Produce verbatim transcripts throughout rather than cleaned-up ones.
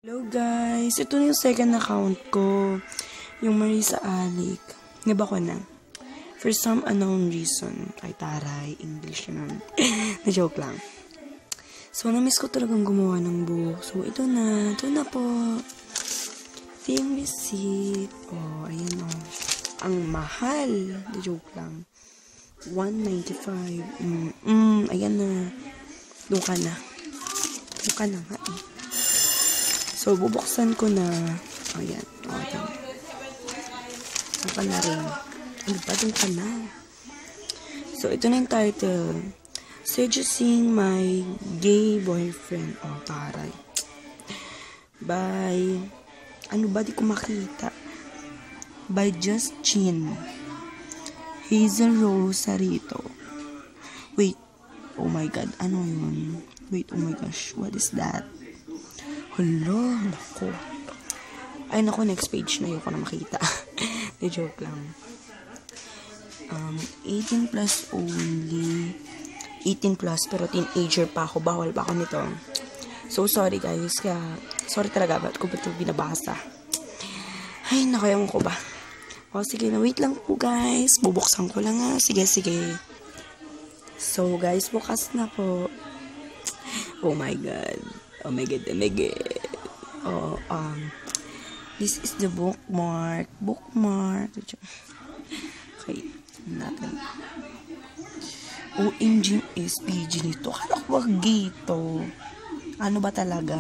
Hello guys, ito na yung second account ko, yung Marisa Alik. Naba ko na. For some unknown reason. Ay taray, English yun. Na-joke lang. So, na-miss ko talagang gumawa ng book. So, ito na. Ito na po. Ito yung receipt. Oh, ayan o. Oh. Ang mahal. Na-joke lang. one ninety-five. Mm, mm, ayan na. Doon ka na. Doon ka na nga eh. So, bubuksan ko na. Ayan. O, oh, ayan. Doon ka na rin. Ano ba? Doon ka na. So, ito na yung title. Seducing my gay boyfriend. O, oh, taray. By, ano ba? Di ko makita. By Justchin. Hazel Rose Sarito. Wait. Oh my God. Ano yun? Wait. Oh my gosh. What is that? Hala. Nako. Ay, nako. Next page na. Ayoko na makita. Na-joke lang. Um, eighteen plus only. eighteen plus. Pero teenager pa ako. Bawal pa ako nito. So, sorry guys. Kaya, sorry talaga. Ba't ko ba ito binabasa? Ay, nako. Ewan ko ba? O, sige na. Wait lang po guys. Bubuksan ko lang ha. Sige, sige. So, guys. Bukas na po. Oh my God. Oh my God. Oh my God. Oh, um. This is the bookmark. Bookmark. Okay. Natin. O M G S P G nito. Kala ko ba gito? Ano ba talaga?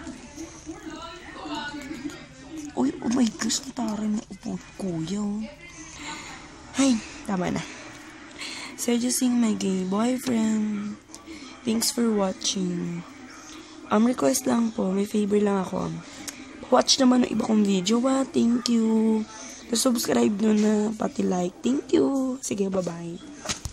Uy, oh my gosh. Natara na upong kuya. Ay, tama na. Seducing my gay boyfriend. Thanks for watching. Um, request lang po. May favor lang ako. Watch naman ng iba kong video. Ba? Thank you. Subscribe nyo na. Pati like. Thank you. Sige, bye-bye.